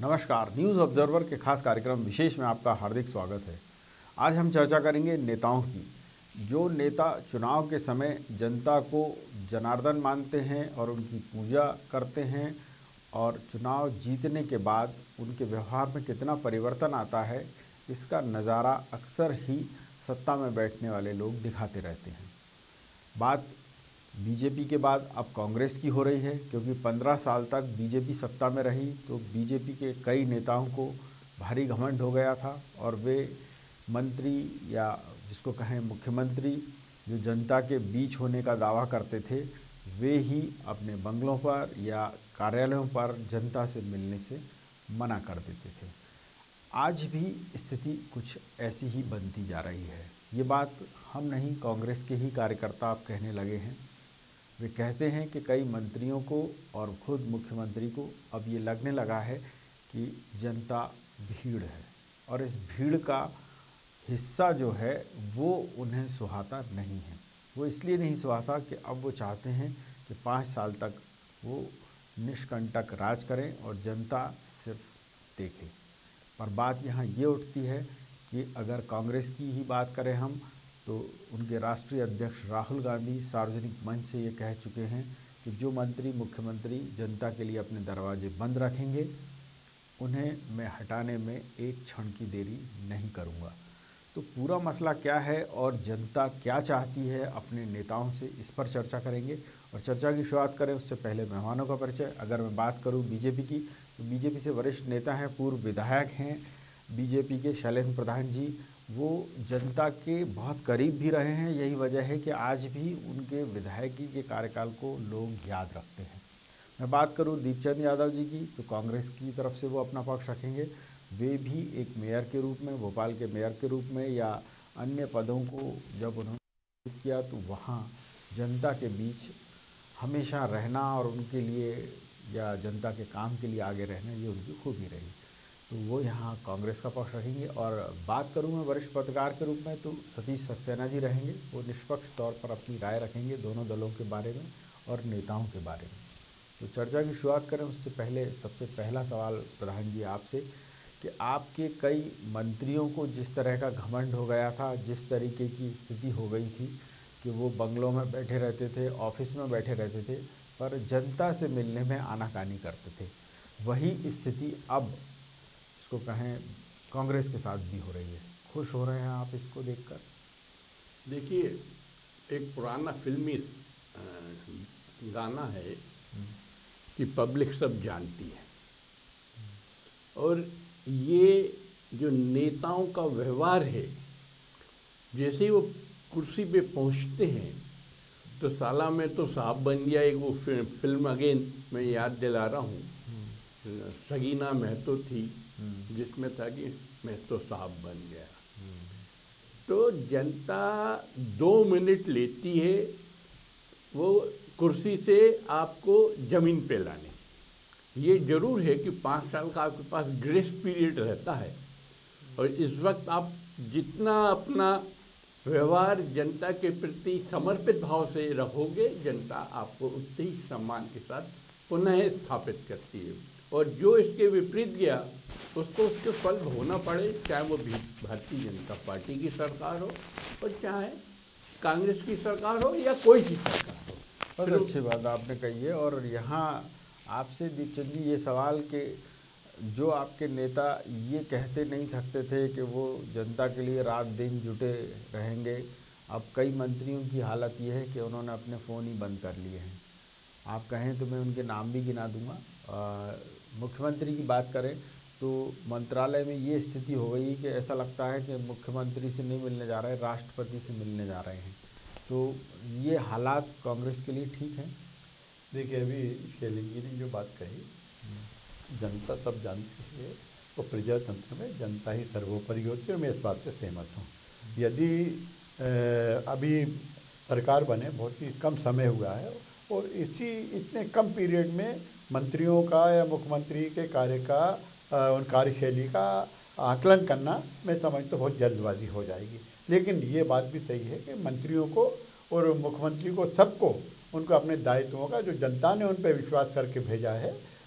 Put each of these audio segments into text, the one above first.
नमस्कार, news observer के खास कार्यक्रम विशेष में आपका हार्दिक स्वागत है। आज हम चर्चा करेंगे नेताओं की। जो नेता चुनाव के समय जनता को जनार्दन मानते हैं और उनकी पूजा करते हैं और चुनाव जीतने के बाद उनके व्यवहार में कितना परिवर्तन आता है, इसका नज़ारा अक्सर ही सत्ता में बैठने वाले लोग दिखाते रहते हैं। बात बीजेपी के बाद अब कांग्रेस की हो रही है, क्योंकि 15 साल तक बीजेपी सत्ता में रही तो बीजेपी के कई नेताओं को भारी घमंड हो गया था और वे मंत्री या जिसको कहें मुख्यमंत्री जो जनता के बीच होने का दावा करते थे, वे ही अपने बंगलों पर या कार्यालयों पर जनता से मिलने से मना कर देते थे। आज भी स्थिति कुछ ऐसी ही बनती जा रही है। ये बात हम नहीं, कांग्रेस के ही कार्यकर्ता अब कहने लगे हैं। वे कहते हैं कि कई मंत्रियों को और खुद मुख्यमंत्री को अब ये लगने लगा है कि जनता भीड़ है और इस भीड़ का हिस्सा जो है वो उन्हें सुहाता नहीं है। वो इसलिए नहीं सुहाता कि अब वो चाहते हैं कि 5 साल तक वो निष्कंटक राज करें और जनता सिर्फ देखे। पर बात यहाँ ये उठती है कि अगर कांग्रेस की ही बात करें हम, तो उनके राष्ट्रीय अध्यक्ष राहुल गांधी सार्वजनिक मंच से ये कह चुके हैं कि जो मंत्री मुख्यमंत्री जनता के लिए अपने दरवाजे बंद रखेंगे, उन्हें मैं हटाने में एक क्षण की देरी नहीं करूँगा। तो पूरा मसला क्या है और जनता क्या चाहती है अपने नेताओं से, इस पर चर्चा करेंगे। और चर्चा की शुरुआत करें उससे पहले मेहमानों का परिचय। अगर मैं बात करूं बीजेपी की, तो बीजेपी से वरिष्ठ नेता हैं, पूर्व विधायक हैं बीजेपी के शैलेंद्र प्रधान जी। वो जनता के बहुत करीब भी रहे हैं। यही वजह है कि आज भी उनके विधायकी के कार्यकाल को लोग याद रखते हैं। मैं बात करूं दीपचंद यादव जी की, तो कांग्रेस की तरफ से वो अपना पक्ष रखेंगे। वे भी एक मेयर के रूप में, भोपाल के मेयर के रूप में या अन्य पदों को जब उन्होंने किया तो वहाँ जनता के बीच हमेशा रहना और उनके लिए या जनता के काम के लिए आगे रहना, ये उनकी खूबी रही। तो वो यहाँ कांग्रेस का पक्ष रखेंगे। और बात करूँ मैं वरिष्ठ पत्रकार के रूप में, तो सतीश सक्सेना जी रहेंगे। वो निष्पक्ष तौर पर अपनी राय रखेंगे दोनों दलों के बारे में और नेताओं के बारे में। तो चर्चा की शुरुआत करें उससे पहले सबसे पहला सवाल प्रधान जी आपसे कि आपके कई मंत्रियों को जिस तरह का घमंड हो गया था, जिस तरीके की स्थिति हो गई थी कि वो बंगलों में बैठे रहते थे, ऑफिस में बैठे रहते थे, पर जनता से मिलने में आनाकानी करते थे, वही स्थिति अब इसको कहें कांग्रेस के साथ भी हो रही है। खुश हो रहे हैं आप इसको देखकर? देखिए, एक पुराना फिल्मी गाना है कि पब्लिक सब जानती है, और ये जो नेताओं का व्यवहार है, जैसे ही वो कुर्सी पे पहुंचते हैं तो साला में तो साहब बन गया। एक वो फिल्म अगेन मैं याद दिला रहा हूँ, सगीना महतो थी जिसमें था कि मैं तो साहब बन गया। तो जनता 2 मिनट लेती है वो कुर्सी से आपको ज़मीन पे लाने। ये ज़रूर है कि 5 साल का आपके पास ग्रेस पीरियड रहता है, और इस वक्त आप जितना अपना व्यवहार जनता के प्रति समर्पित भाव से रखोगे, जनता आपको उतने ही सम्मान के साथ पुनः स्थापित करती है। और जो इसके विपरीत गया उसको उसके फल भोगना पड़े, चाहे वो भारतीय जनता पार्टी की सरकार हो और चाहे कांग्रेस की सरकार हो या कोई सी सरकार हो। बहुत अच्छी बात आपने कही है। और यहाँ आपसे दीपचंद जी ये सवाल कि जो आपके नेता ये कहते नहीं थकते थे कि वो जनता के लिए रात दिन जुटे रहेंगे, अब कई मंत्रियों की हालत ये है कि उन्होंने अपने फ़ोन ही बंद कर लिए हैं। आप कहें तो मैं उनके नाम भी गिना दूंगा। मुख्यमंत्री की बात करें तो मंत्रालय में ये स्थिति हो गई कि ऐसा लगता है कि मुख्यमंत्री से नहीं मिलने जा रहे, राष्ट्रपति से मिलने जा रहे हैं। तो ये हालात कांग्रेस के लिए ठीक है? देखिए, अभी शैलेंद्र जी ने जो बात कही, जनता सब जानती है, तो प्रजातंत्र में जनता ही सर्वोपरि होती है और मैं इस बात से सहमत हूँ। यदि अभी सरकार बने बहुत ही कम समय हुआ है और इतने कम पीरियड में मंत्रियों का या मुख्यमंत्री के कार्य का उन कार्यशैली का आकलन करना मैं समझता हूँ बहुत जल्दबाजी हो जाएगी। लेकिन ये बात भी सही है कि मंत्रियों को और मुख्यमंत्री को सबको उनको अपने दायित्वों का जो जनता ने उन पर विश्वास करके भेजा है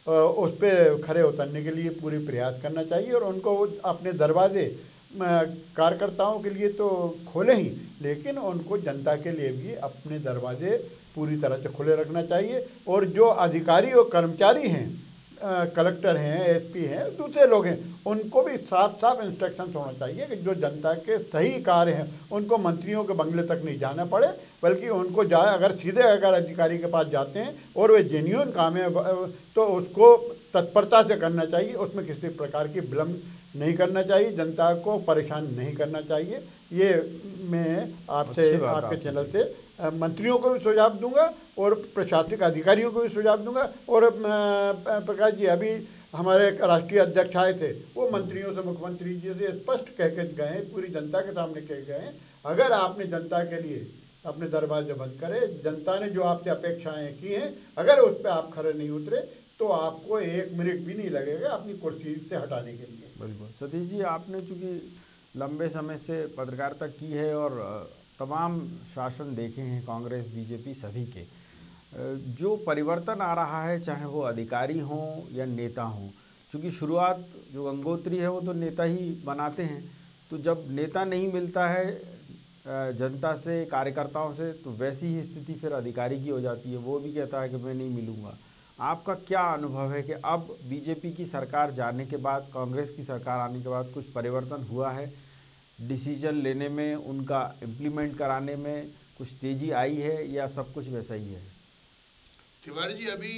उस पर खड़े उतरने के लिए पूरी प्रयास करना चाहिए और उनको अपने दरवाजे कार्यकर्ताओं के लिए तो खोले ही, लेकिन उनको जनता के लिए भी अपने दरवाजे पूरी तरह से खुले रखना चाहिए। और जो अधिकारी और कर्मचारी हैं, कलेक्टर हैं, एसपी हैं, दूसरे लोग हैं, उनको भी साफ साफ इंस्ट्रक्शंस होना चाहिए कि जो जनता के सही कार्य हैं उनको मंत्रियों के बंगले तक नहीं जाना पड़े, बल्कि उनको जाए, अगर सीधे अगर अधिकारी के पास जाते हैं और वे जेन्युइन काम है तो उसको तत्परता से करना चाहिए, उसमें किसी प्रकार की विलम्ब नहीं करना चाहिए, जनता को परेशान नहीं करना चाहिए। ये मैं आपसे, आपके चैनल से मंत्रियों को भी सुझाव दूंगा और प्रशासनिक अधिकारियों को भी सुझाव दूंगा। और प्रकाश जी, अभी हमारे राष्ट्रीय अध्यक्ष आए थे, वो मंत्रियों से, मुख्यमंत्री जी से स्पष्ट कह के गए, पूरी जनता के सामने कह गए, अगर आपने जनता के लिए अपने दरवाजे बंद करे, जनता ने जो आपसे अपेक्षाएं की हैं, अगर उस पर आप खरे नहीं उतरे तो आपको 1 मिनट भी नहीं लगेगा अपनी कुर्सी से हटाने के लिए। बिल्कुल सतीश जी, आपने चूँकि लंबे समय से पत्रकारिता की है और तमाम शासन देखे हैं, कांग्रेस, बीजेपी सभी के, जो परिवर्तन आ रहा है, चाहे वो अधिकारी हों या नेता हों, क्योंकि शुरुआत जो गंगोत्री है वो तो नेता ही बनाते हैं, तो जब नेता नहीं मिलता है जनता से, कार्यकर्ताओं से, तो वैसी ही स्थिति फिर अधिकारी की हो जाती है, वो भी कहता है कि मैं नहीं मिलूँगा। आपका क्या अनुभव है कि अब बीजेपी की सरकार जाने के बाद, कांग्रेस की सरकार आने के बाद कुछ परिवर्तन हुआ है, डिसीजन लेने में, उनका इम्प्लीमेंट कराने में कुछ तेज़ी आई है या सब कुछ वैसा ही है? तिवारी जी, अभी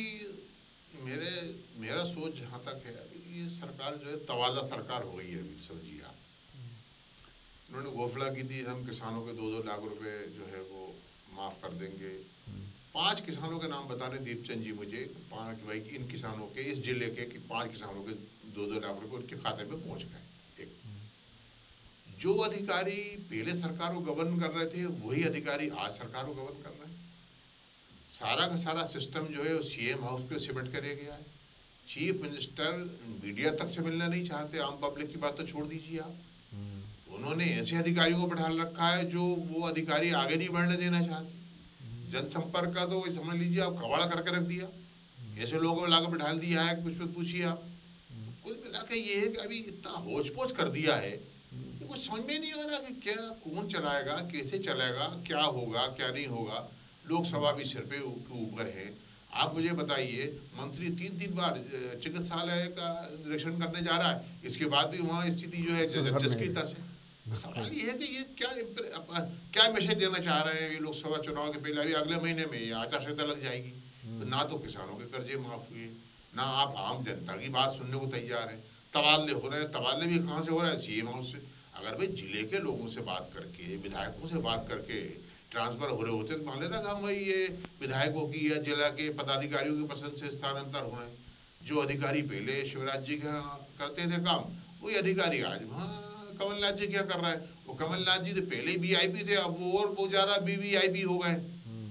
मेरा सोच जहाँ तक है, अभी ये सरकार जो है तवाज़ा सरकार हो गई है। अभी समझिए आप, उन्होंने घोषणा की थी हम किसानों के 2-2 लाख रुपए जो है वो माफ़ कर देंगे। 5 किसानों के नाम बताने दीपचंद जी मुझे, 5 भाई इन किसानों के, इस जिले के, कि 5 किसानों के 2-2 लाख रुपए उनके खाते में पहुँच गए। जो अधिकारी पहले सरकार को गवर्न कर रहे थे वही अधिकारी आज सरकार को गवर्न कर रहे हैं। सारा का सारा सिस्टम जो है वो सीएम हाउस पे सिमट कर गया है। चीफ मिनिस्टर मीडिया तक से मिलना नहीं चाहते, आम पब्लिक की बात तो छोड़ दीजिए आप। उन्होंने ऐसे अधिकारियों को बैठा रखा है जो वो अधिकारी आगे नहीं बढ़ने देना चाहते। जनसंपर्क का तो समझ लीजिए आप कबाड़ा करके रख दिया, ऐसे लोगों को लाकर बैठा दिया है, कुछ पे पूछिए आप। कुल मिला के ये है कि अभी इतना होच पोच कर दिया है, कुछ समझ में नहीं आ रहा कि क्या, कौन चलाएगा, कैसे चलेगा, क्या होगा, क्या नहीं होगा। लोकसभा भी सिर पे ऊपर है। आप मुझे बताइए, मंत्री 3-3 बार चिकित्सालय का निरीक्षण करने जा रहा है, इसके बाद भी वहाँ स्थिति जो है जिसकी तस है। सवाल ये है कि ये क्या मैसेज देना चाह रहे हैं ये लोकसभा चुनाव के पहले। अभी अगले महीने में ये आचार संहिता लग जाएगी, तो ना तो किसानों के कर्जे माफ हुए, ना आप आम जनता की बात सुनने को तैयार है। तबादले हो रहे हैं, तबादले भी कहाँ से हो रहा है, सीएम हाउस से। अगर भाई जिले के लोगों से बात करके, विधायकों से बात करके ट्रांसफर हो रहे होते तो मान लेता कि हम भाई ये विधायकों की या जिला के पदाधिकारियों की पसंद से स्थानांतर हो रहे हैं। जो अधिकारी पहले शिवराज जी का करते थे काम, वही अधिकारी आज वहाँ कमलनाथ जी क्या कर रहा है। वो कमलनाथ जी तो पहले ही वीआईपी थे, अब वो और वो ज़्यादा वीवीआईपी हो गए,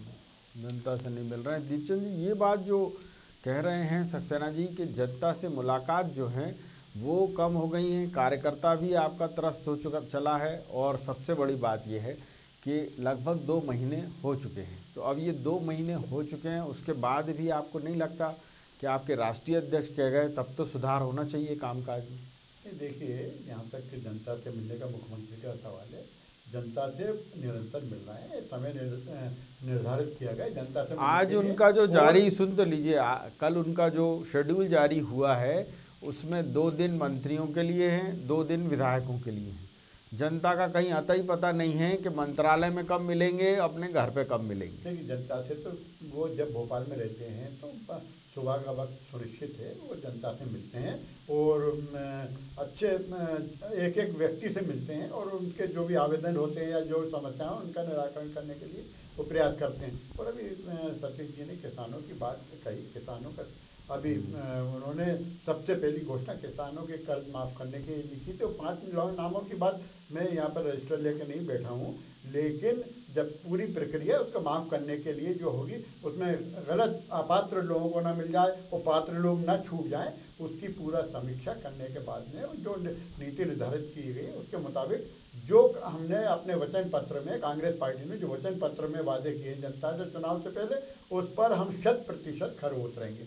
जनता से नहीं मिल रहे हैं। दीपचंद जी, ये बात जो कह रहे हैं सक्सेना जी कि जनता से मुलाकात जो है वो कम हो गई है, कार्यकर्ता भी आपका त्रस्त हो चला है, और सबसे बड़ी बात यह है कि लगभग 2 महीने हो चुके हैं। तो अब ये 2 महीने हो चुके हैं, उसके बाद भी आपको नहीं लगता कि आपके राष्ट्रीय अध्यक्ष कह गए तब तो सुधार होना चाहिए कामकाज में? देखिए, यहाँ तक कि जनता से मिलने का मुख्यमंत्री का सवाल है, जनता से निरंतर मिल रहे हैं, समय निर्धारित किया गया जनता से। आज उनका जो जारी, सुन तो लीजिए, कल उनका जो शेड्यूल जारी हुआ है उसमें 2 दिन मंत्रियों के लिए हैं, 2 दिन विधायकों के लिए हैं। जनता का कहीं आता ही पता नहीं है कि मंत्रालय में कब मिलेंगे, अपने घर पे कब मिलेंगे। देखिए, जनता से तो वो जब भोपाल में रहते हैं तो सुबह का वक्त सुनिश्चित है, वो जनता से मिलते हैं और अच्छे एक एक व्यक्ति से मिलते हैं और उनके जो भी आवेदन होते हैं या जो समस्याएं उनका निराकरण करने के लिए वो प्रयास करते हैं। और अभी सतीश जी ने किसानों की बात कही, किसानों का अभी उन्होंने सबसे पहली घोषणा किसानों के कर्ज माफ़ करने की लिखी थी। 5 नामों की बात मैं यहाँ पर रजिस्टर लेकर नहीं बैठा हूँ, लेकिन जब पूरी प्रक्रिया उसको माफ़ करने के लिए जो होगी उसमें गलत अपात्र लोगों को ना मिल जाए और पात्र लोग ना छूट जाएं, उसकी पूरा समीक्षा करने के बाद में जो नीति निर्धारित की गई उसके मुताबिक जो हमने अपने वचन पत्र में, कांग्रेस पार्टी ने जो वचन पत्र में वादे किए जनता से चुनाव से पहले, उस पर हम 100% खरे उतरेंगे।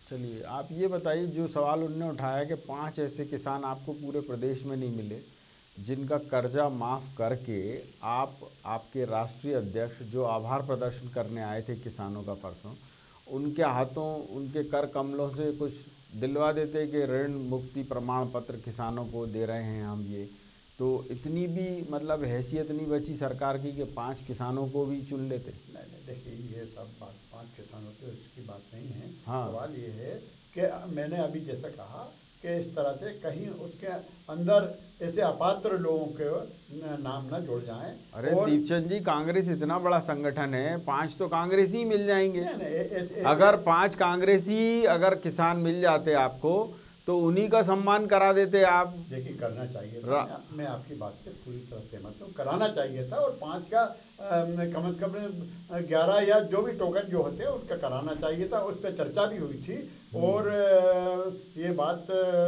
चलिए आप ये बताइए, जो सवाल उनने उठाया कि 5 ऐसे किसान आपको पूरे प्रदेश में नहीं मिले जिनका कर्जा माफ़ करके आप, आपके राष्ट्रीय अध्यक्ष जो आभार प्रदर्शन करने आए थे किसानों का परसों, उनके हाथों उनके कर कमलों से कुछ दिलवा देते कि ऋण मुक्ति प्रमाण पत्र किसानों को दे रहे हैं हम ये, तो इतनी भी मतलब हैसियत नहीं बची सरकार की कि 5 किसानों को भी चुन लेते। नहीं, देखिए ये सब बात 5 किसानों की उसकी बात नहीं है। हाँ। सवाल ये है कि मैंने अभी जैसा कहा कि इस तरह से कहीं उसके अंदर ऐसे अपात्र लोगों के नाम ना जुड़ जाएं। अरे दीपचंद जी, कांग्रेस इतना बड़ा संगठन है, 5 तो कांग्रेसी मिल जाएंगे। अगर 5 कांग्रेसी अगर किसान मिल जाते आपको तो उन्हीं का सम्मान करा देते आप। देखिए करना चाहिए था, मैं आपकी बात से पूरी तरह सहमत हूँ, कराना चाहिए था। और 5 का कम से कम 11 या जो भी टोकन जो होते हैं उनका कराना चाहिए था। उस पर चर्चा भी हुई थी और ये बात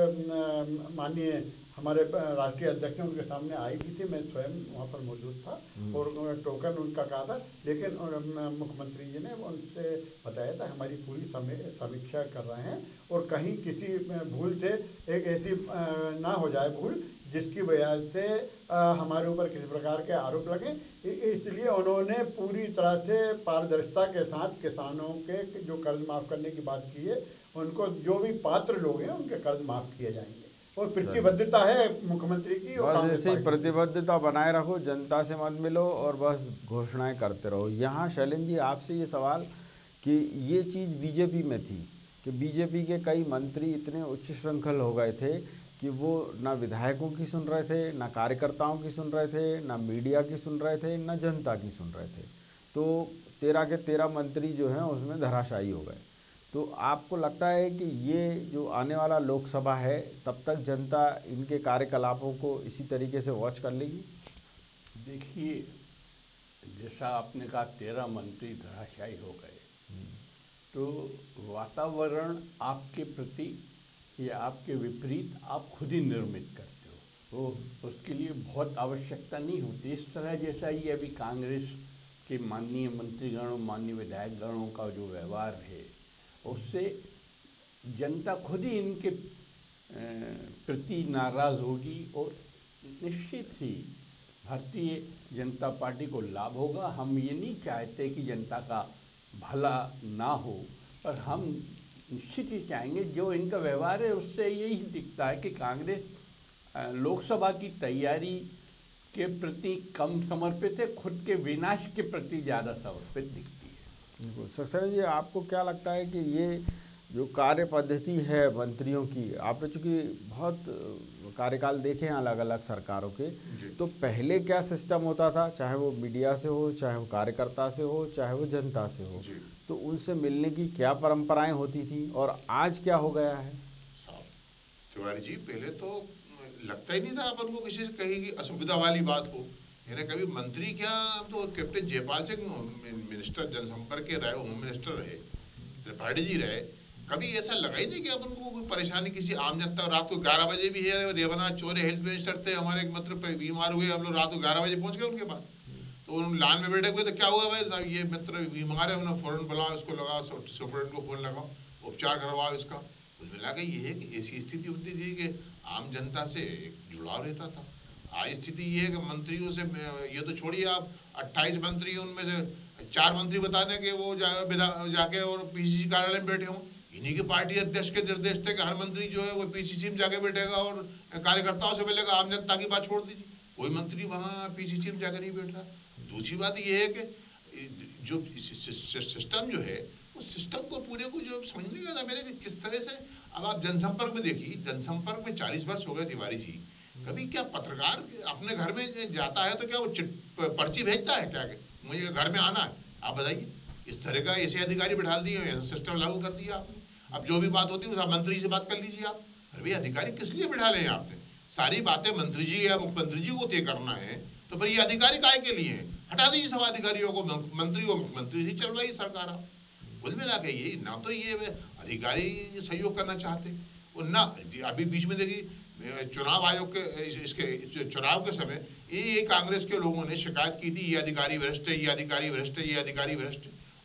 माननीय हमारे राष्ट्रीय अध्यक्ष ने उनके सामने आई भी थी, मैं स्वयं वहाँ पर मौजूद था और टोकन उनका कहा था। लेकिन मुख्यमंत्री जी ने उनसे बताया था हमारी पूरी समीक्षा कर रहे हैं और कहीं किसी भूल से एक ऐसी ना हो जाए भूल जिसकी वजह से हमारे ऊपर किसी प्रकार के आरोप लगे। इसलिए उन्होंने पूरी तरह से पारदर्शिता के साथ किसानों के जो कर्ज माफ़ करने की बात की है, उनको जो भी पात्र लोग हैं उनके कर्ज माफ़ किए जाएंगे और प्रतिबद्धता है मुख्यमंत्री की। और बस ऐसे ही प्रतिबद्धता बनाए रखो, जनता से मत मिलो और बस घोषणाएं करते रहो। यहाँ शैलेंद्र जी आपसे ये सवाल कि ये चीज़ बीजेपी में थी कि बीजेपी के कई मंत्री इतने उच्च श्रृंखल हो गए थे कि वो ना विधायकों की सुन रहे थे, ना कार्यकर्ताओं की सुन रहे थे, ना मीडिया की सुन रहे थे, ना जनता की सुन रहे थे। तो 13 के 13 मंत्री जो हैं उसमें धराशायी हो गए। तो आपको लगता है कि ये जो आने वाला लोकसभा है तब तक जनता इनके कार्यकलापों को इसी तरीके से वॉच कर लेगी? देखिए, जैसा आपने कहा 13 मंत्री धराशायी हो गए, तो वातावरण आपके प्रति या आपके विपरीत आप खुद ही निर्मित करते हो, तो उसके लिए बहुत आवश्यकता नहीं होती। इस तरह जैसा ये अभी कांग्रेस के माननीय मंत्रीगणों, माननीय विधायकगणों का जो व्यवहार है, उससे जनता खुद ही इनके प्रति नाराज़ होगी और निश्चित ही भारतीय जनता पार्टी को लाभ होगा। हम ये नहीं चाहते कि जनता का भला ना हो, पर हम निश्चित ही चाहेंगे, जो इनका व्यवहार है उससे यही दिखता है कि कांग्रेस लोकसभा की तैयारी के प्रति कम समर्पित है, खुद के विनाश के प्रति ज़्यादा समर्पित दिखती है। बिल्कुल। सक्सेना जी, आपको क्या लगता है कि ये जो कार्य पद्धति है मंत्रियों की, आपने चूँकि बहुत कार्यकाल देखे हैं अलग अलग सरकारों के, तो पहले क्या सिस्टम होता था, चाहे वो मीडिया से हो, चाहे वो कार्यकर्ता से हो, चाहे वो जनता से हो, तो उनसे मिलने की क्या परंपराएं होती थी और आज क्या हो गया है? तिवारी जी, पहले तो लगता ही नहीं था अपन को किसी से कहीं की असुविधा वाली बात हो। मैंने कभी मंत्री क्या, तो कैप्टन जयपाल सिंह मिनिस्टर जनसंपर्क के रहे, होम मिनिस्टर रहे, त्रिपाठी जी रहे, कभी ऐसा लगा ही नहीं कि अपन को कोई परेशानी किसी आम जनता। रात को 11 बजे भी है, रेवना चौरे हेल्थ मिनिस्टर थे हमारे, मतलब बीमार हुए, हम लोग रात को 11 बजे पहुंच गए उनके पास। तो उन लाइन में बैठे हुए, तो क्या हुआ भाई साहब, ये मित्र बीमार है, उन्हें फ़ौरन बुलाओ, इसको लगाओ, सुपरडेंट को फ़ोन लगाओ, उपचार करवाओ इसका। कुछ मिला के ये है कि ऐसी स्थिति होती थी कि आम जनता से एक जुड़ाव रहता था। आज स्थिति ये है कि मंत्रियों से, ये तो छोड़िए आप, 28 मंत्री, उनमें से 4 मंत्री बताने के वो जाके और पीसीसी कार्यालय में बैठे हों। इन्हीं के पार्टी अध्यक्ष के निर्देश थे कि हर मंत्री जो है वो पीसीसी में जाके बैठेगा और कार्यकर्ताओं से मिलेगा, आम जनता की बात छोड़ दीजिए। कोई मंत्री वहाँ पीसीसी में जाकर नहीं बैठ रहा। दूसरी बात ये है कि जो सिस्टम जो है, उस सिस्टम को पूरे को जो समझने का था मेरे कि किस तरह से, अब आप जनसंपर्क में देखिए, जनसंपर्क में 40 वर्ष हो गए तिवारी जी, कभी क्या पत्रकार अपने घर में जाता है तो क्या वो पर्ची भेजता है क्या, मुझे घर में आना है, आप बताइए? इस तरह का ऐसे अधिकारी बैठा दिए, ऐसा सिस्टम लागू कर दिया आपने। अब जो भी बात होती है उस मंत्री से बात कर लीजिए आप। अरे भाई, अधिकारी किस लिए बैठा रहे हैं आपने? सारी बातें मंत्री जी या मुख्यमंत्री जी को तय करना है, तो फिर ये अधिकारी काहे के लिए हैं? हटा दीजिए सब अधिकारियों को, मंत्री को मुख्यमंत्री जी चलवाइए सरकार। आप कुल मिला के ये ना तो ये अधिकारी सहयोग करना चाहते और ना, अभी बीच में देखिए चुनाव आयोग के इसके चुनाव के समय ये कांग्रेस के लोगों ने शिकायत की थी, ये अधिकारी भ्रष्ट है, ये अधिकारी भ्रष्ट है, ये अधिकारी भ्रष्ट है।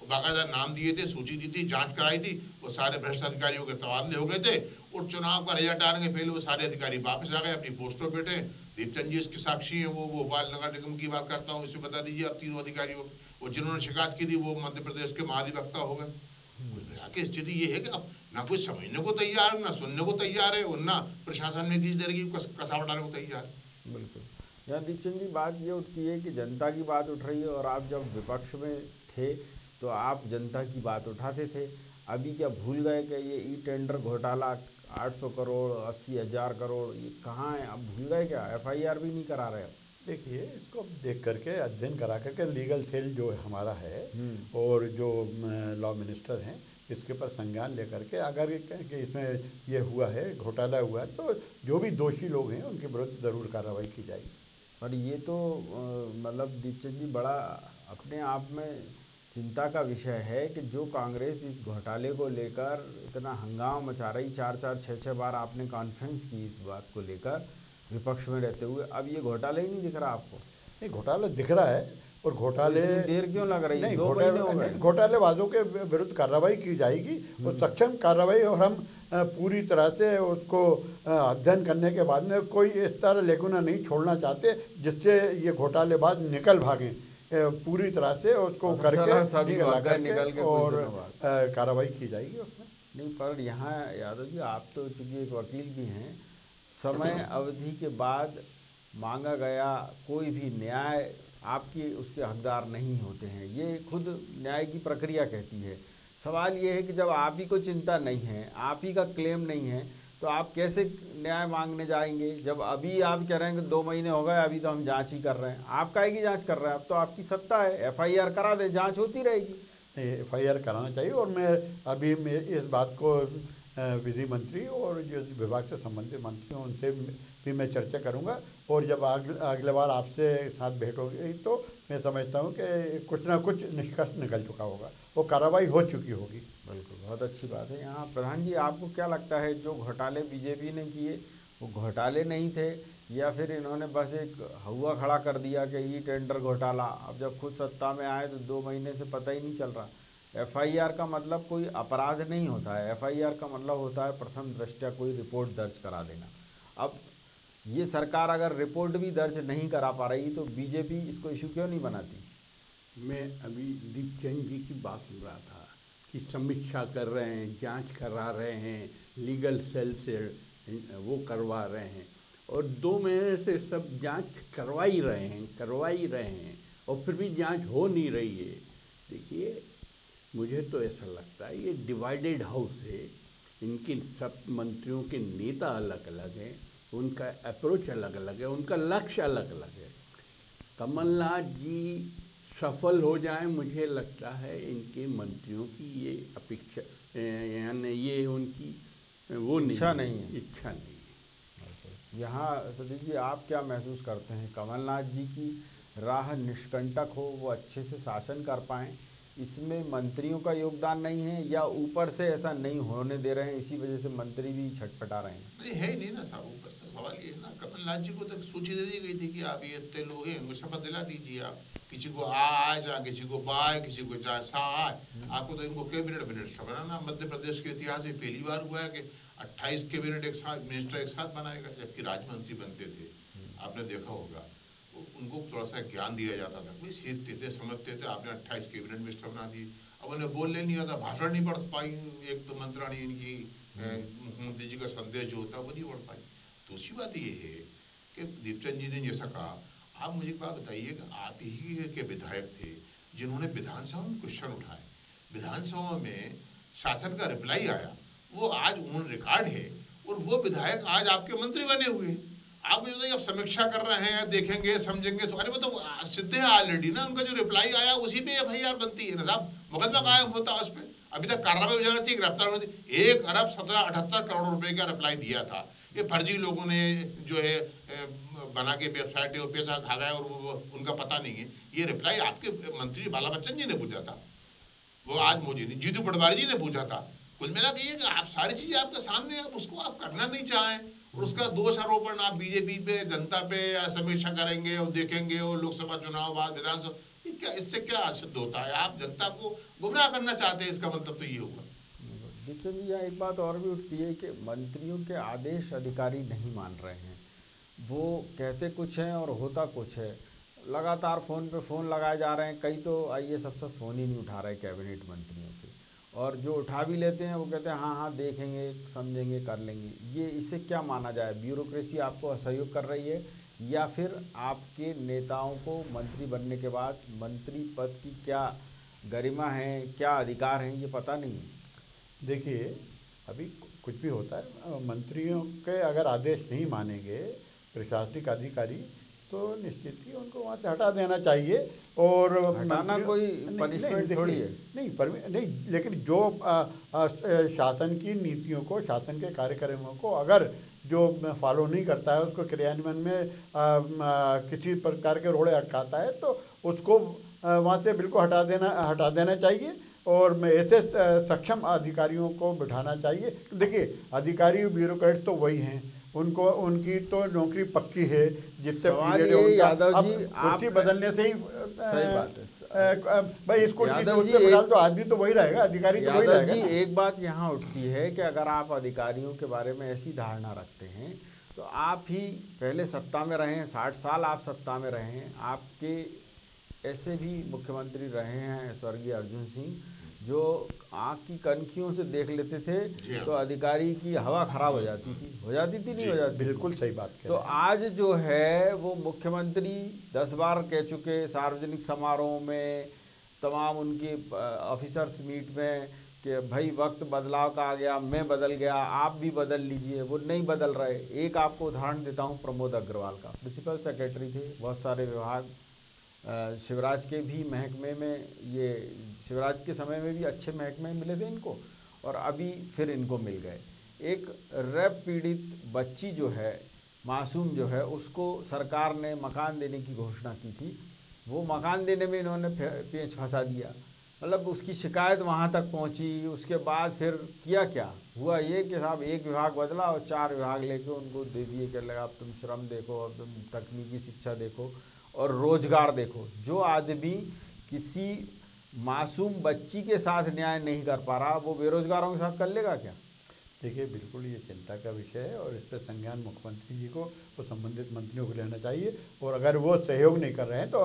वो बाकायदा नाम दिए थे, सूची दी थी, जांच कराई थी, वो सारे भ्रष्ट अधिकारियों के तबादले हो गए थे और चुनाव का रिजल्ट आने के पहले वो सारे अधिकारी वापस आ गए, अपनी पोस्टों पे बैठे। दीपचंद जी इसके साक्षी हैं, वो भोपाल नगर निगम की बात करता हूँ, इसे बता दीजिए आप तीनों अधिकारियों, वो जिन्होंने शिकायत की थी वो मध्य प्रदेश के महाधिवक्ता हो गए। कुल मिला के स्थिति ये है कि अब ना कोई समझने को तैयार है, ना सुनने को तैयार है, और ना प्रशासन में किसी तरह की कसावट डालने को तैयार है। बिल्कुल। यहाँ दीपचंद जी बात ये उठती है कि जनता की बात उठ रही है और आप जब विपक्ष में थे तो आप जनता की बात उठाते थे। अभी क्या भूल गए कि ये ई टेंडर घोटाला 800 करोड़ 80,000 करोड़ ये कहाँ है? अब भूल गए क्या? FIR भी नहीं करा रहे अब। देखिए, इसको देख करके अध्ययन करा करके लीगल सेल जो हमारा है और जो लॉ मिनिस्टर हैं इसके पर संज्ञान लेकर के अगर कि इसमें ये हुआ है, घोटाला हुआ है, तो जो भी दोषी लोग हैं उनके विरुद्ध ज़रूर कार्रवाई की जाएगी। और ये तो मतलब दीपचंद जी बड़ा अपने आप में चिंता का विषय है कि जो कांग्रेस इस घोटाले को लेकर इतना हंगामा मचा रही, 4-4 6-6 बार आपने कॉन्फ्रेंस की इस बात को लेकर विपक्ष में रहते हुए, अब ये घोटाला ही नहीं दिख रहा आपको? नहीं, घोटाला दिख रहा है और घोटाले देर क्यों लग रही है? नहीं, 2 महीने हो गए। घोटालेबाजों के विरुद्ध कार्रवाई की जाएगी और सक्षम कार्रवाई, और हम पूरी तरह से उसको अध्ययन करने के बाद में कोई इस तरह लेकुना नहीं छोड़ना चाहते जिससे ये घोटालेबाज निकल भागें। पूरी तरह से उसको करके निकल के और कार्रवाई की जाएगी उसमें। नहीं, पर यहाँ यादव जी आप तो चूँकि एक वकील भी हैं, समय अवधि के बाद मांगा गया कोई भी न्याय आपकी उसके हकदार नहीं होते हैं, ये खुद न्याय की प्रक्रिया कहती है। सवाल ये है कि जब आप ही को चिंता नहीं है, आप ही का क्लेम नहीं है, तो आप कैसे न्याय मांगने जाएंगे? जब अभी आप कह रहे हैं कि 2 महीने हो गए, अभी तो हम जांच ही कर रहे हैं। आप काहे की जांच कर रहे हैं? अब तो आपकी सत्ता है, FIR करा दें, जांच होती रहेगी। FIR कराना चाहिए। और मैं इस बात को विधि मंत्री और जो विभाग से संबंधित मंत्री हैं उनसे भी मैं चर्चा करूंगा, और जब अगले बार आपसे साथ भेंट होगी तो मैं समझता हूं कि कुछ ना कुछ निष्कर्ष निकल चुका होगा, वो कार्रवाई हो चुकी होगी। बिल्कुल, बहुत अच्छी बात है। यहाँ प्रधान जी आपको क्या लगता है जो घोटाले बीजेपी ने किए वो घोटाले नहीं थे, या फिर इन्होंने बस एक हवा खड़ा कर दिया कि ये टेंडर घोटाला? अब जब खुद सत्ता में आए तो 2 महीने से पता ही नहीं चल रहा। FIR का मतलब कोई अपराध नहीं होता है, FIR का मतलब होता है प्रथम दृष्टया कोई रिपोर्ट दर्ज करा देना। अब ये सरकार अगर रिपोर्ट भी दर्ज नहीं करा पा रही तो बीजेपी इसको इशू क्यों नहीं बनाती? मैं अभी दीपचंद जी की बात सुन रहा था कि समीक्षा कर रहे हैं, जांच करा रहे हैं, लीगल सेल से वो करवा रहे हैं, और 2 महीने से सब जांच करवा ही रहे हैं और फिर भी जांच हो नहीं रही है। देखिए, मुझे तो ऐसा लगता है ये डिवाइडेड हाउस है, इनके सब मंत्रियों के नेता अलग अलग हैं, उनका अप्रोच अलग अलग है, उनका लक्ष्य अलग अलग है। कमलनाथ जी सफल हो जाएं, मुझे लगता है इनके मंत्रियों की ये अपेक्षा, यानी ये उनकी वो इच्छा नहीं है। यहाँ सतीश जी आप क्या महसूस करते हैं, कमलनाथ जी की राह निष्कंटक हो, वो अच्छे से शासन कर पाएँ, इसमें मंत्रियों का योगदान नहीं है, या ऊपर से ऐसा नहीं होने दे रहे हैं इसी वजह से मंत्री भी छटपटा रहे हैं? नहीं है ही नहीं ना साहब, ऊपर से सवाल ये है ना, कमलनाथ जी को तक सूची दे दी गई थी कि आप ये इतने लोग हैं, उनको शपथ दिला दीजिए। आप किसी को आए जा, किसी को बाय, किसी को जा सा आए, आपको तो इनको कैबिनेट मिनिस्टर बनाना। मध्य प्रदेश के इतिहास में पहली बार हुआ है कि 28 कैबिनेट एक साथ मिनिस्टर एक साथ बनाएगा, जबकि राज्य बनते थे। आपने देखा होगा उनको थोड़ा सा ज्ञान दिया जाता था, कोई सीखते थे, समझते थे। आपने 28 कैबिनेट मिनिस्टर बना दिए, अब उन्हें बोलने नहीं आता, भाषण नहीं पढ़ पाई, एक तो मंत्राणी इनकी मुख्यमंत्री जी का संदेश जो होता है वो नहीं पढ़ पाई। दूसरी बात ये है कि दीपचंद जी ने जैसा कहा, आप मुझे बात बताइए कि आप ही के विधायक थे जिन्होंने विधानसभा में क्वेश्चन उठाए, विधानसभा में शासन का रिप्लाई आया, वो आज ऑन रिकॉर्ड है, और वो विधायक आज आपके मंत्री बने हुए। आप मुझे बताइए, आप समीक्षा कर रहे हैं, देखेंगे, समझेंगे, तो अरे वो तो सिद्ध है ऑलरेडी ना, उनका जो रिप्लाई आया उसी पे FIR बनती है ना साहब, मुकदमा कायम होता है उस पर। अभी तक कार्रवाई हो जाना चाहिए, गिरफ्तार होनी चाहिए। 1 अरब 1778 करोड़ रुपए का रिप्लाई दिया था, ये फर्जी लोगों ने जो है बना के वेबसाइट वो पैसा खा गया और वो उनका पता नहीं है। ये रिप्लाई आपके मंत्री बाला बच्चन जी ने पूछा था, वो आज मोदी ने, जीतू पटवारी जी ने पूछा था। कुल मिला के ये कि आप सारी चीजें आपके सामने, आप उसको आप करना नहीं चाहें, और उसका दोष आरोपण आप बीजेपी पे, जनता पे या समीक्षा करेंगे और देखेंगे और लोकसभा चुनाव बाद विधानसभा, ये क्या इससे क्या सिद्ध होता है? आप जनता को गुमराह करना चाहते हैं, इसका मतलब तो ये हुआ। देखिए जी, यहाँ एक बात और भी उठती है कि मंत्रियों के आदेश अधिकारी नहीं मान रहे हैं। वो कहते कुछ हैं और होता कुछ है। लगातार फ़ोन पे फ़ोन लगाए जा रहे हैं, कई तो आईएएस अफसर फ़ोन ही नहीं उठा रहे कैबिनेट मंत्रियों के, और जो उठा भी लेते हैं वो कहते हैं हाँ हाँ देखेंगे, समझेंगे, कर लेंगे। ये इससे क्या माना जाए? ब्यूरोक्रेसी आपको असहयोग कर रही है, या फिर आपके नेताओं को मंत्री बनने के बाद मंत्री पद की क्या गरिमा है, क्या अधिकार हैं, ये पता नहीं है? देखिए, अभी कुछ भी होता है, मंत्रियों के अगर आदेश नहीं मानेंगे प्रशासनिक अधिकारी तो निश्चित ही उनको वहाँ से हटा देना चाहिए। और हटाना कोई पनिशमेंट थोड़ी है। नहीं, लेकिन जो शासन की नीतियों को, शासन के कार्यक्रमों को अगर जो फॉलो नहीं करता है, उसको क्रियान्वयन में किसी प्रकार के रोड़े अटकाता है, तो उसको वहाँ से बिल्कुल हटा देना चाहिए। और ऐसे सक्षम अधिकारियों को बिठाना चाहिए। देखिए, अधिकारी ब्यूरोक्रेट तो वही हैं, उनको उनकी तो नौकरी पक्की है। जितने पीरियड है उनका, अब कुर्सी बदलने से ही सही बात है भाई, इस कुर्सी से उस पे बिठा तो आदमी तो वही रहेगा, अधिकारी तो वही रहेगा ना। एक बात यहाँ उठती है कि अगर आप अधिकारियों के बारे में ऐसी धारणा रखते हैं तो आप ही पहले सत्ता में रहे हैं, 60 साल आप सत्ता में रहे हैं। आपके ऐसे भी मुख्यमंत्री रहे हैं स्वर्गीय अर्जुन सिंह, जो आँख की कनखियों से देख लेते थे तो अधिकारी की हवा खराब हो जाती थी, नहीं हो जाती? बिल्कुल सही बात कह तो आज जो है वो मुख्यमंत्री 10 बार कह चुके सार्वजनिक समारोह में, तमाम उनके ऑफिसर्स मीट में, कि भाई वक्त बदलाव का आ गया, मैं बदल गया, आप भी बदल लीजिए। वो नहीं बदल रहे। एक आपको उदाहरण देता हूँ प्रमोद अग्रवाल का। प्रिंसिपल सेक्रेटरी थे, बहुत सारे विभाग, शिवराज के भी महकमे में, ये शिवराज के समय में भी अच्छे महकमे मिले थे इनको, और अभी फिर इनको मिल गए। एक रेप पीड़ित बच्ची जो है, मासूम जो है, उसको सरकार ने मकान देने की घोषणा की थी। वो मकान देने में इन्होंने पेंच फंसा दिया। मतलब उसकी शिकायत वहाँ तक पहुँची। उसके बाद फिर किया क्या हुआ, ये कि साहब एक विभाग बदला और 4 विभाग लेके उनको दे दिए कि लगा अब तुम श्रम देखो, अब तुम तकनीकी शिक्षा देखो और रोजगार देखो। जो आदमी किसी मासूम बच्ची के साथ न्याय नहीं कर पा रहा, वो बेरोजगारों के साथ कर लेगा क्या? देखिए, बिल्कुल ये चिंता का विषय है और इस पर संज्ञान मुख्यमंत्री जी को वो संबंधित मंत्रियों को लेना चाहिए। और अगर वो सहयोग नहीं कर रहे हैं तो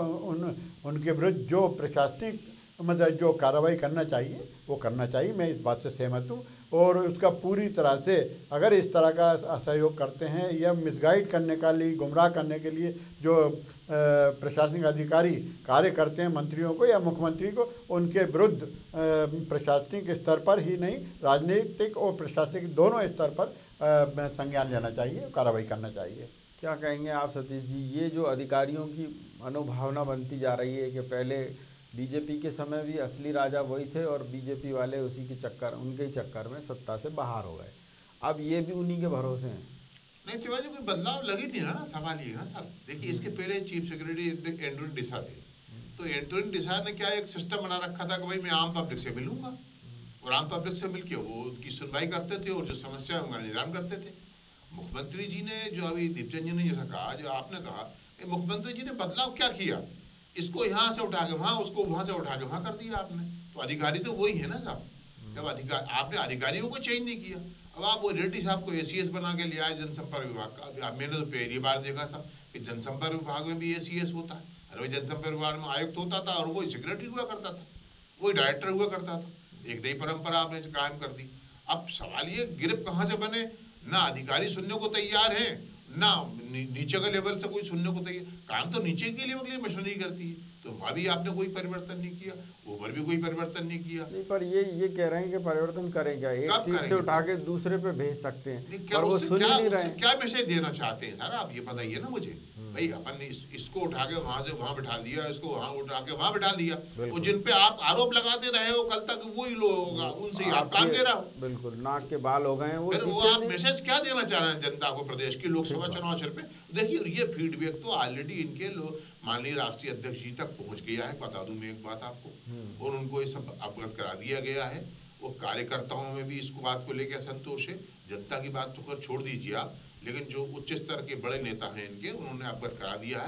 उनके विरुद्ध जो प्रशासनिक मतलब जो कार्रवाई करना चाहिए वो करना चाहिए। मैं इस बात से सहमत हूँ। और उसका पूरी तरह से अगर इस तरह का असहयोग करते हैं या मिसगाइड करने का लिए, गुमराह करने के लिए जो प्रशासनिक अधिकारी कार्य करते हैं मंत्रियों को या मुख्यमंत्री को, उनके विरुद्ध प्रशासनिक स्तर पर ही नहीं, राजनीतिक और प्रशासनिक दोनों स्तर पर संज्ञान लेना चाहिए, कार्रवाई करना चाहिए। क्या कहेंगे आप सतीश जी? ये जो अधिकारियों की मनोभावना बनती जा रही है कि पहले बीजेपी के समय भी असली राजा वही थे और बीजेपी वाले उसी के चक्कर, उनके ही चक्कर में सत्ता से बाहर हो गए, अब ये भी उन्हीं के भरोसे हैं। नहीं तिवारी, कोई बदलाव लग ही नहीं रहा ना। सवाल ये है ना सर, देखिए इसके पहले चीफ सेक्रेटरी एंड्रून डिसा थे, तो एंड्रून डिसा ने क्या एक सिस्टम बना रखा था कि भाई मैं आम पब्लिक से मिलूंगा और आम पब्लिक से मिलकर वो उनकी सुनवाई करते थे और जो समस्या है उनका निदान करते थे। मुख्यमंत्री जी ने जो अभी दीपचंद जी ने जैसा कहा, जो आपने कहा, मुख्यमंत्री जी ने बदलाव क्या किया? इसको यहाँ से उठा के वहाँ, उसको वहाँ से उठा के वहाँ कर दिया आपने। तो अधिकारी तो वही है ना साहब। जब आपने अधिकारियों को चेंज नहीं किया, अब आप वो रेड्डी साहब को एसीएस बना के ले आए जनसंपर्क विभाग का। मैंने तो पहली बार देखा था कि जनसंपर्क विभाग में भी एसीएस होता है। अरे वही जनसंपर्क विभाग में आयुक्त होता था और वही सेक्रेटरी हुआ करता था, वही डायरेक्टर हुआ करता था। एक नई परंपरा आपने कायम कर दी। अब सवाल ये गिरफ्त कहाँ से बने? ना अधिकारी सुनने को तैयार है, ना नीचे का लेवल से कोई सुनने को तैयार। काम तो नीचे के लेवल के लिए मशीनरी करती है, तो वहाँ भी आपने कोई परिवर्तन नहीं किया, ऊपर भी कोई परिवर्तन नहीं किया। नहीं, पर ये कह रहे हैं कि परिवर्तन करेंगे, एक सीट से उठा के दूसरे पे भेज सकते हैं, पर वो सुन नहीं रहे हैं। क्या मैसेज देना चाहते हैं सर आप ये बताइए ना मुझे। भाई अपन ने इसको उठा के वहाँ से वहाँ बिठा दिया, इसको वहाँ उठा के वहाँ बिठा दिया, वो जिन पे आप आरोप लगाते रहे हो कल तक वही लोग होगा, उनसे ही आप काम ले रहा हो। बिल्कुल नाक के बाल हो गए वो आप मैसेज क्या देना चाह रहे हैं जनता को? प्रदेश की लोकसभा चुनाव सिर पे देखिए, ये फीडबैक तो ऑलरेडी इनके माननीय राष्ट्रीय अध्यक्ष जी तक पहुंच गया है। बता दूं मैं एक बात आपको, और उनको ये सब अवगत करा दिया गया है। वो कार्यकर्ताओं में भी इसको बात को लेकर संतोष है। जनता की बात तो कर छोड़ दीजिए आप, लेकिन जो उच्च स्तर के बड़े नेता हैं इनके, उन्होंने अवगत करा दिया है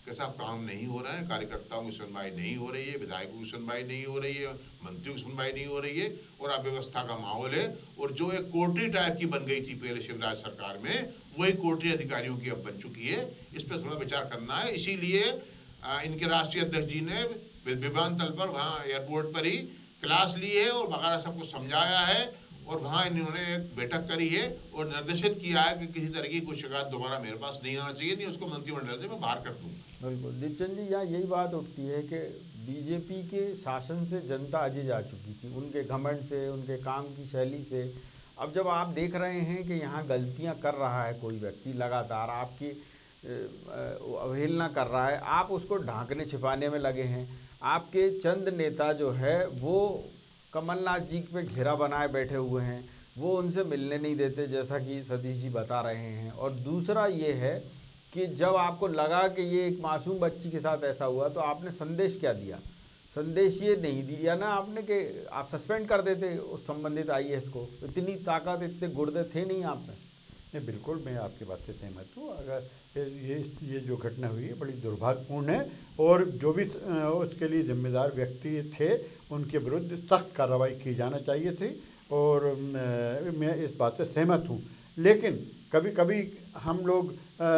कैसा काम नहीं हो रहा है, कार्यकर्ताओं की सुनवाई नहीं हो रही है, विधायकों की सुनवाई नहीं हो रही है, मंत्रियों की सुनवाई नहीं हो रही है, और अव्यवस्था का माहौल है। और जो एक कोर्टी टाइप की बन गई थी पहले शिवराज सरकार में, वही कोर्टी अधिकारियों की अब बन चुकी है। इस पर थोड़ा विचार करना है। इसीलिए इनके राष्ट्रीय अध्यक्ष जी ने विमानतल पर, वहाँ एयरपोर्ट पर ही क्लास ली है और वगैरह सबको समझाया है, और वहाँ इन्होंने एक बैठक करी है और निर्देशित किया है कि किसी तरह की कोई शिकायत दोबारा मेरे पास नहीं आना चाहिए, नहीं उसको मंत्रिमंडल से मैं बाहर कर दूँगा। बिल्कुल दीपचंद जी, यहाँ यही बात उठती है कि बीजेपी के शासन से जनता अजीज आ चुकी थी, उनके घमंड से, उनके काम की शैली से। अब जब आप देख रहे हैं कि यहाँ गलतियाँ कर रहा है कोई व्यक्ति, लगातार आपकी अवहेलना कर रहा है, आप उसको ढांकने छिपाने में लगे हैं। आपके चंद नेता जो है वो कमलनाथ जी पे घेरा बनाए बैठे हुए हैं, वो उनसे मिलने नहीं देते, जैसा कि सतीश जी बता रहे हैं। और दूसरा ये है कि जब आपको लगा कि ये एक मासूम बच्ची के साथ ऐसा हुआ, तो आपने संदेश क्या दिया? संदेश ये नहीं दिया ना आपने कि आप सस्पेंड कर देते उस संबंधित आईएएस को। इतनी ताकत, इतने गुर्दे थे नहीं आप में। नहीं, बिल्कुल मैं आपकी बात से सहमत हूँ। अगर ये जो घटना हुई है बड़ी दुर्भाग्यपूर्ण है, और जो भी उसके लिए जिम्मेदार व्यक्ति थे उनके विरुद्ध सख्त कार्रवाई की जाना चाहिए थी, और मैं इस बात से सहमत हूँ। लेकिन कभी कभी हम लोग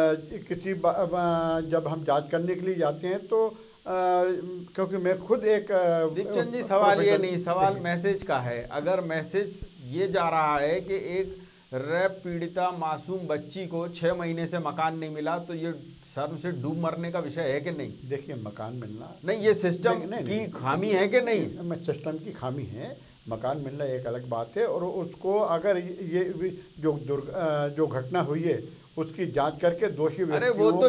जब हम जांच करने के लिए जाते हैं तो क्योंकि मैं खुद एक दीपचंद जी, सवाल ये नहीं, सवाल मैसेज का है। अगर मैसेज ये जा रहा है कि एक रेप पीड़िता मासूम बच्ची को 6 महीने से मकान नहीं मिला, तो ये शर्म से डूब मरने का विषय है कि नहीं? देखिए, मकान मिलना नहीं, ये सिस्टम की खामी है कि नहीं? मैं सिस्टम की खामी है। मकान मिलना एक अलग बात है, और उसको अगर ये जो घटना हुई है उसकी जांच करके दोषी व्यक्तियों, अरे वो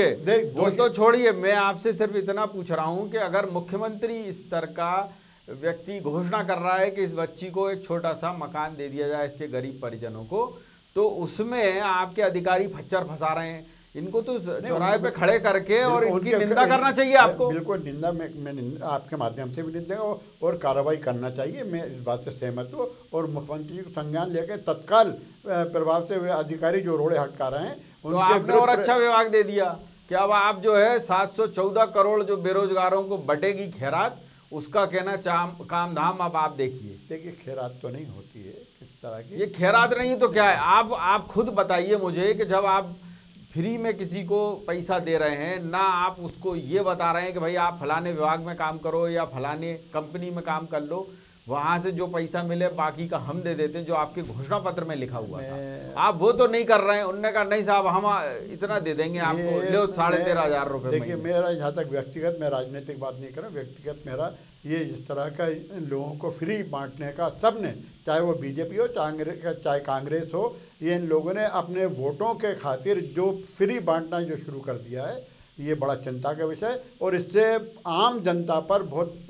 तो छोड़िए, मैं आपसे सिर्फ इतना पूछ रहा हूं कि अगर मुख्यमंत्री स्तर का व्यक्ति घोषणा कर रहा है कि इस बच्ची को एक छोटा सा मकान दे दिया जाए इसके गरीब परिजनों को, तो उसमें आपके अधिकारी फच्चर फंसा रहे हैं। इनको तो चौराहे पे खड़े करके और इनकी निंदा करना चाहिए आपको। बिल्कुल निंदा, मैं आपके माध्यम से भी निंदा और कार्रवाई करना चाहिए, मैं इस बात से सहमत हूँ। और मुख्यमंत्री को संज्ञान लेकर तत्काल प्रभाव से वे अधिकारी जो रोड़े हटका रहे हैं तो आपने और अच्छा विभाग दे दिया कि अब आप जो है 714 करोड़ जो बेरोजगारों को बटेगी खैरात, उसका कहना काम धाम अब आप देखिए। देखिए, खैरात तो नहीं होती है किस तरह की। ये खैरात नहीं तो क्या है? आप खुद बताइए मुझे कि जब आप फ्री में किसी को पैसा दे रहे हैं ना, आप उसको ये बता रहे हैं कि भाई आप फलाने विभाग में काम करो या फलाने कंपनी में काम कर लो, वहां से जो पैसा मिले बाकी का हम दे देते हैं, जो आपके घोषणा पत्र में लिखा हुआ था। आप वो तो नहीं कर रहे हैं। उन्होंने कहा नहीं साहब, हम इतना दे देंगे आपको, लो 13,500 रुपये। देखिए, मेरा जहाँ तक व्यक्तिगत, मैं राजनीतिक बात नहीं कर रहा, व्यक्तिगत मेरा ये इस तरह का लोगों को फ्री बांटने का, सब ने, चाहे वो बीजेपी हो चाहे कांग्रेस हो, ये इन लोगों ने अपने वोटों के खातिर जो फ्री बांटना जो शुरू कर दिया है, ये बड़ा चिंता का विषय। और इससे आम जनता पर बहुत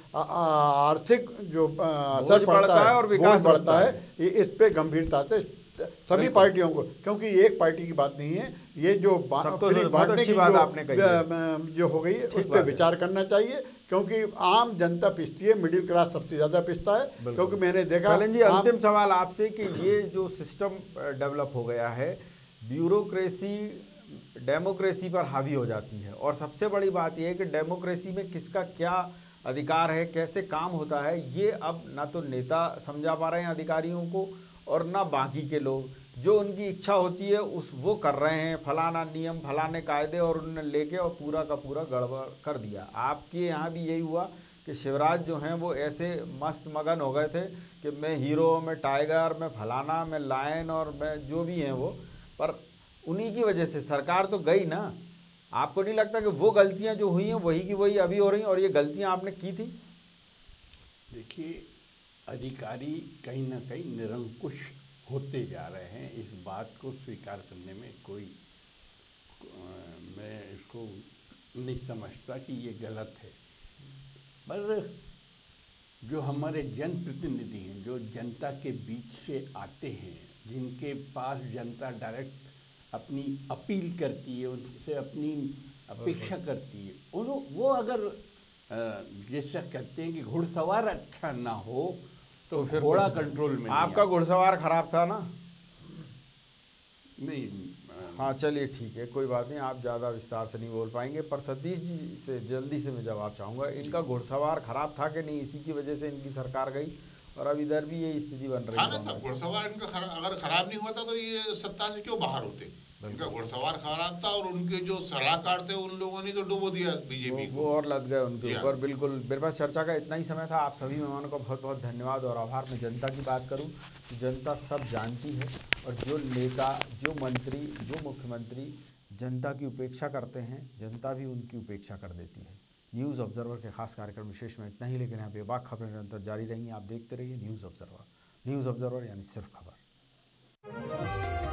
आर्थिक जो असर पड़ता है और विकास बढ़ता है। इस पे गंभीरता से सभी पार्टियों को, क्योंकि एक पार्टी की बात नहीं है, ये जो बांटने की जो हो गई है उस पर विचार करना चाहिए, क्योंकि आम जनता पिसती है, मिडिल क्लास सबसे ज़्यादा पिसता है। क्योंकि मैंने देखा जी, अंतिम सवाल आपसे कि ये जो सिस्टम डेवलप हो गया है, ब्यूरोक्रेसी डेमोक्रेसी पर हावी हो जाती है, और सबसे बड़ी बात यह है कि डेमोक्रेसी में किसका क्या अधिकार है, कैसे काम होता है, ये अब ना तो नेता समझा पा रहे हैं अधिकारियों को, और ना बाकी के लोग। जो उनकी इच्छा होती है उस वो कर रहे हैं, फलाना नियम, फलाने कायदे, और उन्होंने लेके और पूरा का पूरा गड़बड़ कर दिया। आपके यहाँ भी यही हुआ कि शिवराज जो हैं वो ऐसे मस्त मगन हो गए थे कि मैं हीरो, मैं टाइगर, मैं फलाना, मैं लायन, और मैं जो भी हैं वो, पर उन्हीं की वजह से सरकार तो गई ना। आपको नहीं लगता कि वो गलतियां जो हुई हैं वही की वही अभी हो रही हैं, और ये गलतियां आपने की थी? देखिए, अधिकारी कहीं ना कहीं निरंकुश होते जा रहे हैं, इस बात को स्वीकार करने में कोई मैं इसको नहीं समझता कि ये गलत है। पर जो हमारे जनप्रतिनिधि हैं, जो जनता के बीच से आते हैं, जिनके पास जनता डायरेक्ट अपनी अपील करती है, उनसे अपनी अपेक्षा करती है, वो अगर जैसा कहते हैं कि घुड़सवार अच्छा ना हो तो घोड़ा कंट्रोल में। आपका घुड़सवार खराब था ना? नहीं, हाँ चलिए ठीक है, कोई बात नहीं, आप ज़्यादा विस्तार से नहीं बोल पाएंगे, पर सतीश जी से जल्दी से मैं जवाब चाहूँगा, इनका घुड़सवार खराब था कि नहीं, इसी की वजह से इनकी सरकार गई और अब इधर भी यही स्थिति बन रही हाँ है ना साहब, कांग्रेस की। घुड़सवार इनका अगर खराब नहीं होता तो ये सत्ता से क्यों बाहर होते। इनका घुड़सवार खराब था और उनके जो सलाहकार थे उन लोगों ने तो डुबो दिया बीजेपी वो को। और लद गए उनके जी हाँ। ऊपर। बिल्कुल, मेरे पास चर्चा का इतना ही समय था। आप सभी मेहमानों का बहुत बहुत धन्यवाद और आभार। मैं जनता की बात करूं तो जनता सब जानती है, और जो नेता, जो मंत्री, जो मुख्यमंत्री जनता की उपेक्षा करते हैं, जनता भी उनकी उपेक्षा कर देती है। न्यूज़ ऑब्जर्वर के खास कार्यक्रम विशेष में इतना ही, लेकिन यहाँ बेबाक खबरें निरंतर जारी रहेंगी। आप देखते रहिए न्यूज़ ऑब्जर्वर। न्यूज़ ऑब्जर्वर यानी सिर्फ खबर।